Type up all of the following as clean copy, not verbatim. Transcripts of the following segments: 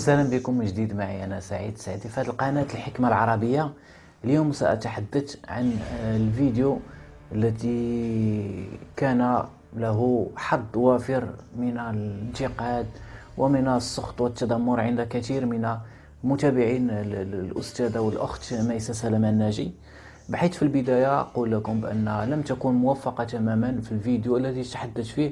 وسهلا بكم من جديد. معي أنا سعيد سعدي في هذه القناة الحكمة العربية. اليوم سأتحدث عن الفيديو الذي كان له حظ وافر من الانتقاد ومن السخط والتذمر عند كثير من متابعين الأستاذة والأخت ميسة سلمان الناجي، بحيث في البداية أقول لكم بأن لم تكن موفقة تماما في الفيديو الذي تحدث فيه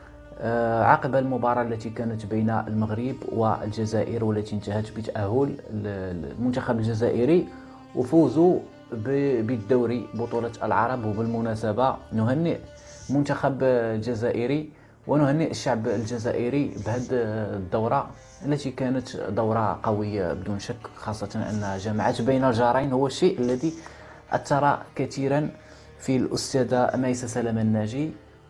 عقب المباراة التي كانت بين المغرب والجزائر، والتي انتهت بتأهل المنتخب الجزائري وفوزه بالدوري بطولة العرب. وبالمناسبة نهنئ المنتخب الجزائري ونهنئ الشعب الجزائري بهذه الدورة التي كانت دورة قوية بدون شك، خاصة أنها جمعت بين الجارين، هو الشيء الذي أثر كثيرا في الأستاذة ميسة سلمان الناجي.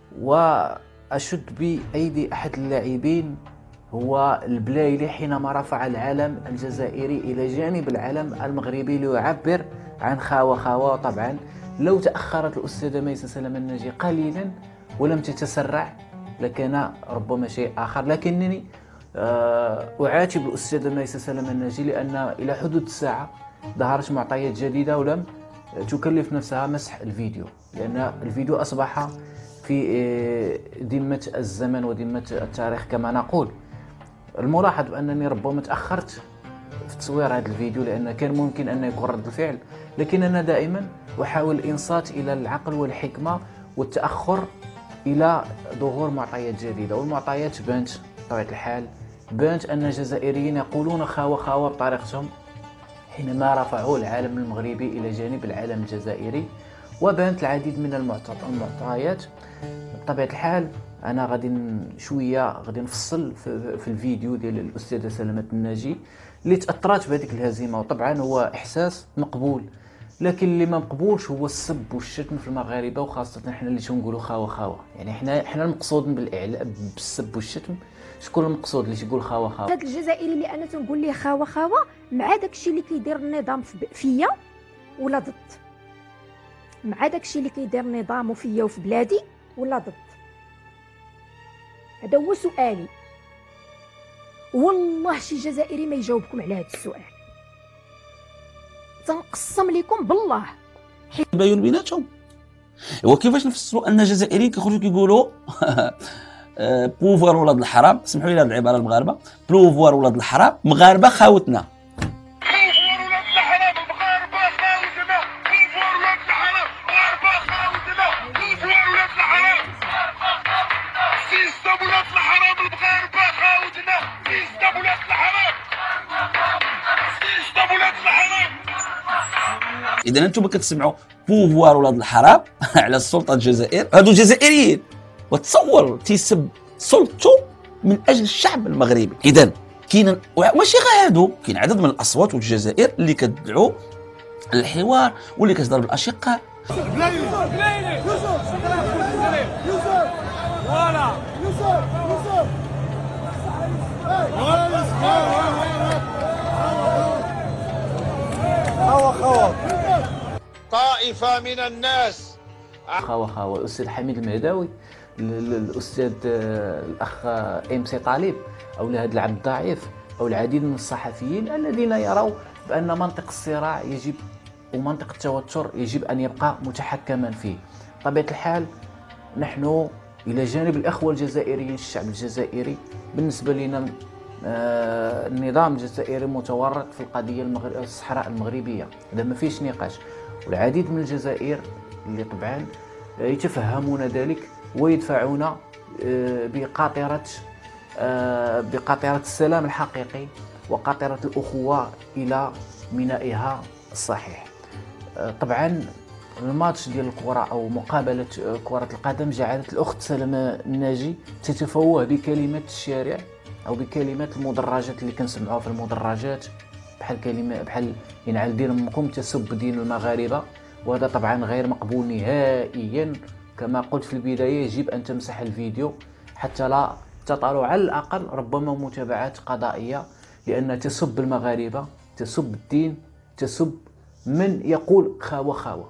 وأشد بأيدي أحد اللاعبين هو البلايلي حينما رفع العلم الجزائري إلى جانب العلم المغربي ليعبر عن خاوة. طبعا لو تأخرت الأستاذة ميسة سلمان الناجي قليلا ولم تتسرع لكان ربما شيء آخر، لكنني أعاتب الأستاذة ميسة سلمان الناجي لأن إلى حدود الساعة ظهرت معطيات جديدة ولم تكلف نفسها مسح الفيديو، لأن الفيديو أصبح في ذمة الزمن وذمة التاريخ كما نقول. الملاحظ أنني ربما تأخرت في تصوير هذا الفيديو لأن كان ممكن أن يكون رد الفعل، لكن أنا دائما أحاول الإنصات إلى العقل والحكمة والتأخر إلى ظهور معطيات جديدة. والمعطيات بانت بطبيعة الحال، بانت أن الجزائريين يقولون خاوة بطريقتهم حينما رفعوا العالم المغربي إلى جانب العالم الجزائري، وبانت العديد من المعطيات. بطبيعة الحال أنا غادي نفصل في الفيديو ديال الأستاذة سلامة الناجي اللي تأثرت بهذيك الهزيمة. وطبعا هو إحساس مقبول، لكن اللي ما مقبولش هو السب والشتم في المغاربة، وخاصة حنا اللي تنقولوا خاوة. يعني حنا المقصود بالإعلام بالسب والشتم، شكون المقصود اللي تيقول خاوة؟ هذاك الجزائري اللي انا تنقول ليه خاوة مع داكشي اللي كيدير النظام فيا ولا ضد، مع داكشي اللي كيدير النظام فيا وفي بلادي ولا ضد. هذا هو سؤالي، والله شي جزائري ما يجاوبكم على هذا السؤال، تنقسم لكم بالله. تباين بيناتهم وكيفاش نفسروا ان الجزائريين كيخرجوا كيقولوا بوفوار ولاد الحرام، سمحوا لي هذه العباره المغاربه، بلوفوار ولاد الحرام مغاربه خاوتنا. اذا انتم كتسمعوا بوفوار ولاد الحرام على السلطه الجزائر، هادو جزائريين، وتصور تيسب سلطته من اجل الشعب المغربي. اذا كاين ماشي غير هادو، كاين عدد من الاصوات في الجزائر اللي كتدعو للحوار واللي كتهضر بالاشقاء. طائفة من الناس خاوة الأستاذ حميد المهداوي، الأستاذ الأخ ام سي طالب، أو هذا العبد الضعيف، أو العديد من الصحفيين الذين يروا بأن منطق الصراع يجب ومنطق التوتر يجب أن يبقى متحكما فيه. طبيعة الحال نحن إلى جانب الأخوة الجزائريين، الشعب الجزائري بالنسبة لنا النظام الجزائري متورط في القضية الصحراء المغربية، هذا ما فيش نقاش. والعديد من الجزائر اللي طبعا يتفهمون ذلك ويدفعون بقاطرة السلام الحقيقي وقاطرة الأخوة إلى مينائها الصحيح. طبعا الماتش ديال الكرة أو مقابلة كرة القدم جعلت الأخت سلامة الناجي تتفوه بكلمات الشارع أو بكلمات المدرجات اللي كنسمعوها في المدرجات، بحال ينعل دين امكم، تسب دين المغاربه، وهذا طبعا غير مقبول نهائيا. كما قلت في البدايه يجب ان تمسح الفيديو حتى لا تطال على الاقل ربما متابعات قضائيه، لان تسب المغاربه، تسب الدين، تسب من يقول خاوة.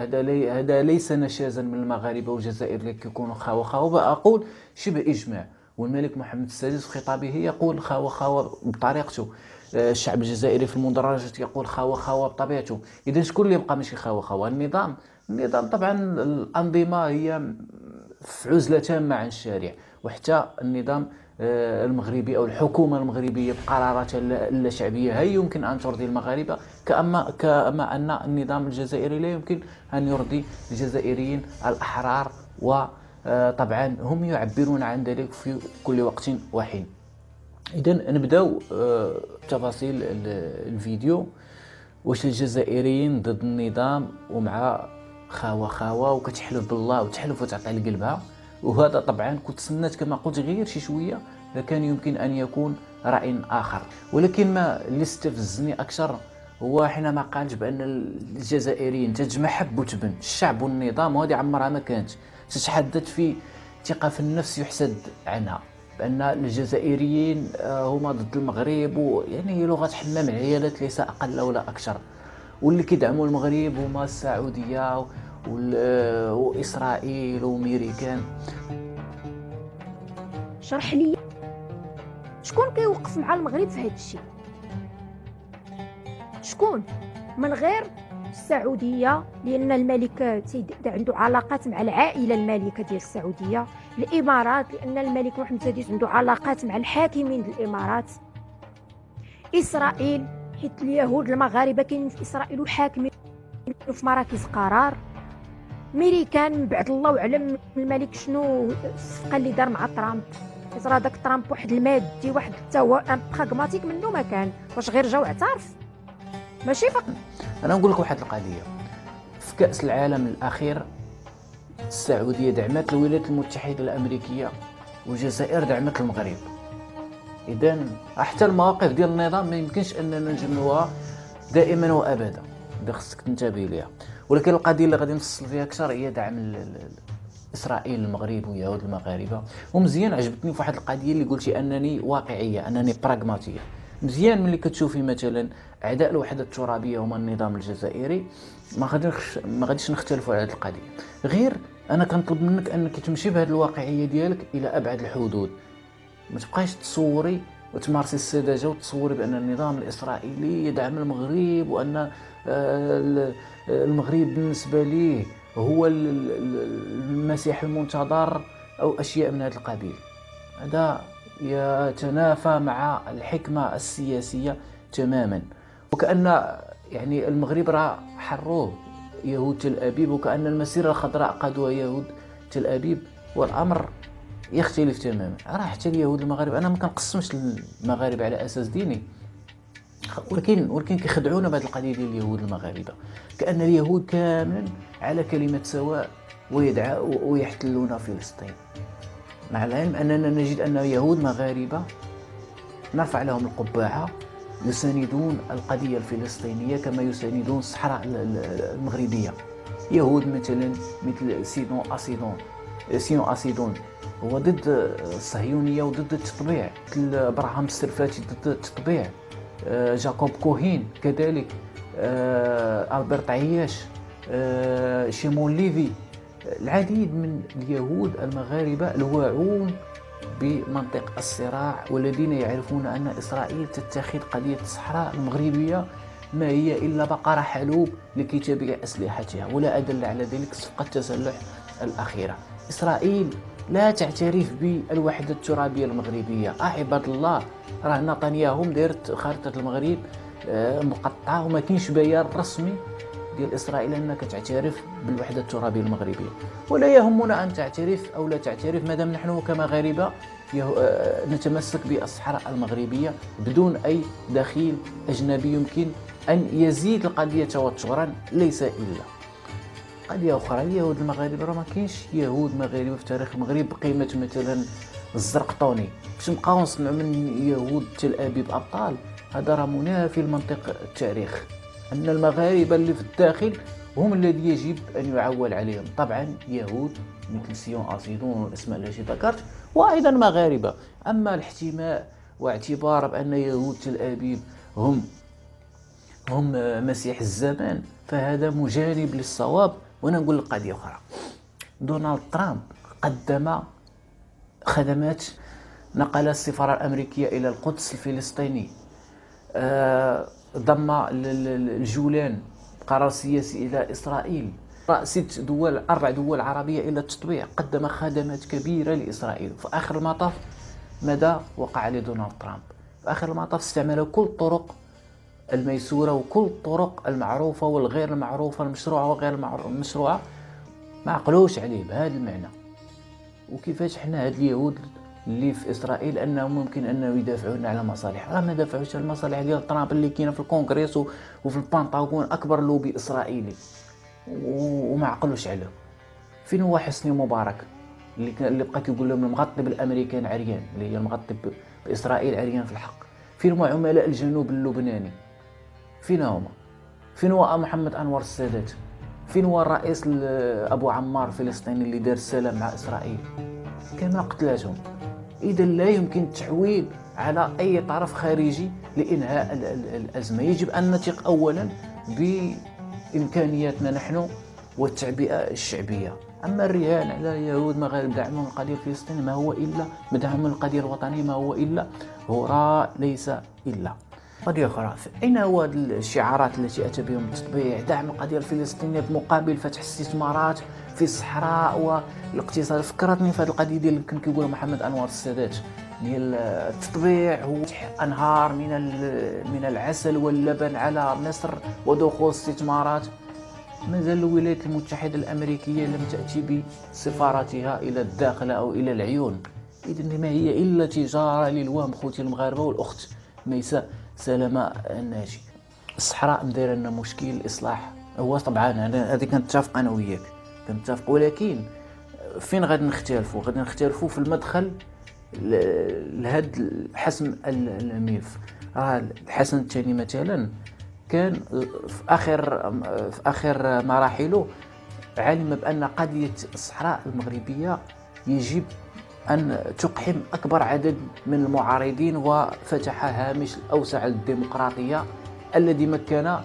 وهذا ليس نشازا من المغاربه والجزائر اللي كيكونوا خاوة، اقول شبه اجماع. والملك محمد السادس في خطابه يقول خاوة خاوة بطريقته. الشعب الجزائري في المدرجات يقول خاوة خاوة بطبيعته. إذا شكون اللي يبقى ماشي خاوة خاوة؟ النظام طبعا. الأنظمة هي في عزلة تامة عن الشارع، وحتى النظام المغربي أو الحكومة المغربية بقراراتها اللاشعبية هي يمكن أن ترضي المغاربة، كما أن النظام الجزائري لا يمكن أن يرضي الجزائريين الأحرار، وطبعا هم يعبرون عن ذلك في كل وقت وحين. إذا نبداو تفاصيل الفيديو. واش الجزائريين ضد النظام ومع خاوة خاوة وكتحلف بالله وتحلف وتعطي على قلبها؟ وهذا طبعا كنت تسنات كما قلت غير شي شويه لكان يمكن ان يكون راي اخر. ولكن ما اللي استفزني اكثر هو حينما قالت بان الجزائريين تجمع حب وتبن الشعب والنظام، وهذه عمرها ما كانت. تتحدث في ثقه في النفس يحسد عنها، بان الجزائريين هما ضد المغرب، ويعني هي لغه حمام العيالات ليس اقل ولا اكثر. واللي كيدعموا المغرب هما السعوديه وإسرائيل وميريكان. شرح لي شكون كيوقف مع المغرب في هذا الشيء؟ شكون من غير السعوديه؟ لان الملك عنده علاقات مع العائله المالكه ديال السعوديه، الامارات لان الملك محمد السادس عنده علاقات مع الحاكمين ديال الامارات، اسرائيل حيت اليهود المغاربه كاينين في اسرائيل وحاكمين في مراكز قرار، ميريكان من بعد الله اعلم الملك شنو الصفقه اللي دار مع ترامب. راه داك ترامب واحد المادي، واحد حتى هو ان براغماتيك منه ما كان، واش غير جا واعترف؟ ماشي فقط. انا نقول لك واحد القضيه، في كاس العالم الاخير السعوديه دعمت الولايات المتحده الامريكيه والجزائر دعمت المغرب. اذا حتى المواقف ديال النظام ما يمكنش اننا نجمعوها دائما وابدا، هذا خصك تنتبه ليها. ولكن القضيه اللي غادي نفصل فيها اكثر هي دعم اسرائيل للمغرب ويهود المغاربه. ومزيان عجبتني في واحد القضيه اللي قلتي انني واقعيه، انني براغماتيه. مزيان ملي كتشوفي مثلا اعداء الوحده الترابيه هما النظام الجزائري، ما غاديش نختلفوا على هذه القضيه، غير انا كنطلب منك انك تمشي بهذه الواقعيه ديالك الى ابعد الحدود. ما تبقايش تصوري وتمارسي السذاجه وتصوري بان النظام الاسرائيلي يدعم المغرب، وان المغرب بالنسبه ليه هو المسيح المنتظر او اشياء من هذا القبيل. هذا يتنافى مع الحكمه السياسيه تماما، وكأن يعني المغرب راه حروه يهود تل ابيب، وكأن المسيره الخضراء قادوها يهود تل ابيب، والامر يختلف تماما. راه حتى اليهود المغارب، انا ما كنقسمش المغارب على اساس ديني، ولكن كيخدعونا بهذه القضيه ديال اليهود المغاربه، كأن اليهود كاملا على كلمه سواء ويحتلون فلسطين، مع العلم اننا نجد ان يهود مغاربه نرفع لهم القبعه يساندون القضيه الفلسطينيه كما يساندون الصحراء المغربيه. يهود مثلا مثل سيون أسيدون هو ضد الصهيونيه وضد التطبيع، مثل ابراهام السرفاتي ضد التطبيع، جاكوب كوهين كذلك، البرت عياش، شيمون ليفي، العديد من اليهود المغاربه الواعون بمنطق الصراع، والذين يعرفون ان اسرائيل تتخذ قضيه الصحراء المغربيه ما هي الا بقره حلوب لكي تبيع اسلحتها، ولا ادل على ذلك صفقه التسلح الاخيره. اسرائيل لا تعترف بالوحده الترابيه المغربيه. عباد الله، راه نتنياهو دارت خارطه المغرب مقطعه، وما كاينش بيان رسمي ديال اسرائيل انك تعترف بالوحده الترابيه المغربيه، ولا يهمنا ان تعترف او لا تعترف، مادام نحن كمغاربه نتمسك بالصحراء المغربيه بدون اي دخيل اجنبي يمكن ان يزيد القضيه توترا. ليس الا قضيه اخرى، اليهود المغاربه، راه ما كاينش يهود مغاربه في تاريخ المغرب بقيمه مثلا الزرقطوني باش نبقاو نصنعوا من يهود تل ابيب ابطال. هذا راه منافي لمنطق التاريخ، ان المغاربه اللي في الداخل هم الذي يجب ان يعول عليهم. طبعا يهود مثل سيون أسيدون والاسماء التي ذكرت، وايضا مغاربه. اما الاحتماء واعتبار بان يهود تل ابيب هم مسيح الزمان فهذا مجانب للصواب. وانا نقول لك قضيه اخرى، دونالد ترامب قدم خدمات نقل السفارة الأمريكية إلى القدس الفلسطيني، ضم الجولان قرار سياسي إلى إسرائيل، 4 دول عربية إلى التطبيع، قدم خدمات كبيرة لإسرائيل. في آخر المطاف ماذا وقع عليه دونالد ترامب؟ في آخر المطاف استعمل كل الطرق الميسورة وكل الطرق المعروفة والغير المعروفة، المشروعة وغير المشروعة، ما عقلوش عليه بهذا المعنى. وكيفاش حنا هاد اليهود اللي في اسرائيل انهم ممكن انه يدافعون على مصالح، راه ما دافعوش على المصالح ديال ترامب اللي كاينه في الكونغرس وفي البنطاغون، اكبر لوبي اسرائيلي، وما عقلوش عليه. فين هو حسني مبارك اللي بقى كيقول لهم المغطي بالامريكان عريان، اللي هي المغطي باسرائيل عريان في الحق؟ فين هما عملاء الجنوب اللبناني؟ فين هما؟ فين هو محمد انور السادات؟ فين هو الرئيس ابو عمار الفلسطيني اللي دار السلام مع اسرائيل؟ كما قتلاتهم. اذا لا يمكن التحويل على اي طرف خارجي لانهاء الازمه. يجب ان نثق اولا بامكانياتنا نحن والتعبئه الشعبيه. اما الرهان على اليهود مغاربه دعمهم القضيه الفلسطينيه ما هو الا مدعم القضيه الوطنيه، ما هو الا هراء ليس الا. قضية أخرى، أين هو الشعارات التي أتى بهم التطبيع؟ دعم القضية الفلسطينية بمقابل فتح استثمارات في الصحراء والاقتصاد. فكرتني في هذه القضية ديال اللي كان كيقول محمد أنور السادات ديال التطبيع هو فتح أنهار من العسل واللبن على مصر ودخول استثمارات. مازال الولايات المتحدة الأمريكية لم تأتي بسفارتها إلى الداخل أو إلى العيون. إذن ما هي إلا تجارة للوهم خوتي المغاربة. والأخت ميساء سلامة الناجي، الصحراء مدايره لنا مشكل الإصلاح. هو طبعا هذه كنتفق أنا وياك، كنتفق، ولكن فين غادي نختلفوا؟ غادي نختلفوا في المدخل لهذا حسم الملف. الحسن الثاني مثلا كان في آخر مراحله علم بأن قضية الصحراء المغربية يجب أن تقحم أكبر عدد من المعارضين، وفتح هامش أوسع للديمقراطية الذي مكن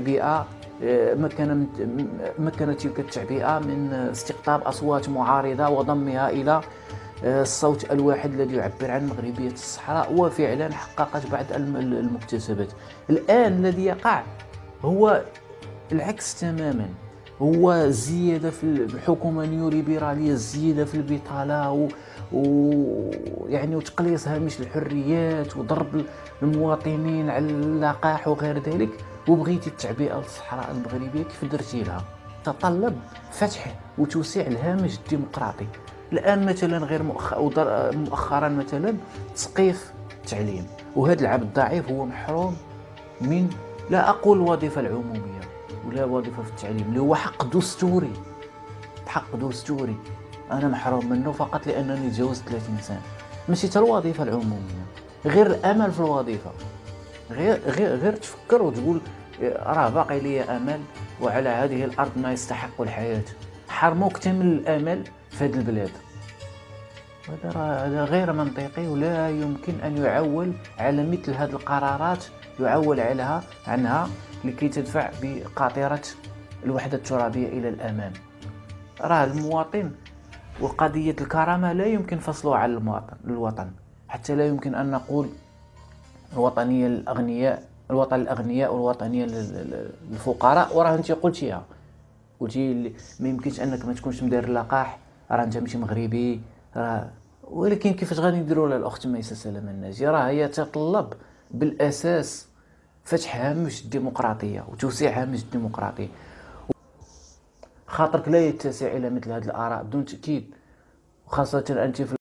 تلك التعبئة من استقطاب أصوات معارضة وضمها إلى الصوت الواحد الذي يعبر عن مغربية الصحراء، وفعلا حققت بعض المكتسبات. الآن الذي يقع هو العكس تماما، هو الزيادة في الحكومة النيوليبرالية، الزيادة في البطالة ويعني وتقليص هامش الحريات وضرب المواطنين على اللقاح وغير ذلك. وبغيتي التعبئة للصحراء المغربية، كيف درتي لها؟ تطلب فتح وتوسيع الهامش الديمقراطي. الآن مثلا غير مؤخرا مثلا تسقيف التعليم، وهذا العبد الضعيف هو محروم من، لا أقول الوظيفة العمومية ولا وظيفة في التعليم اللي هو حق دستوري، حق دستوري، أنا محروم منه فقط لأنني تجاوزت 30 سنة. ماشي حتى الوظيفة العمومية، غير الأمل في الوظيفة، غير تفكر وتقول راه باقي لي أمل، وعلى هذه الأرض ما يستحق الحياة. حرموك تمل الأمل في هذه البلاد. هذا غير منطقي، ولا يمكن أن يعول على مثل هذه القرارات، يعول عنها لكي تدفع بقاطرة الوحدة الترابية إلى الأمام. راه المواطن وقضية الكرامة لا يمكن فصلها عن الوطن، حتى لا يمكن أن نقول الوطنية للأغنياء، الوطن للأغنياء والوطنية للفقراء. وراه أنت قلتي ما يمكنش أنك ما تكونش مدير اللقاح، راه أنت ماشي مغربي، ولكن كيفاش غادي نديروا لها الأخت ميساء سلامة الناجي؟ راه هي تتطلب بالأساس فتح هامش الديمقراطية وتوسيع هامش الديمقراطية. خاطرك لا يتسع إلى مثل هذه الآراء بدون تأكيد، وخاصة أنت في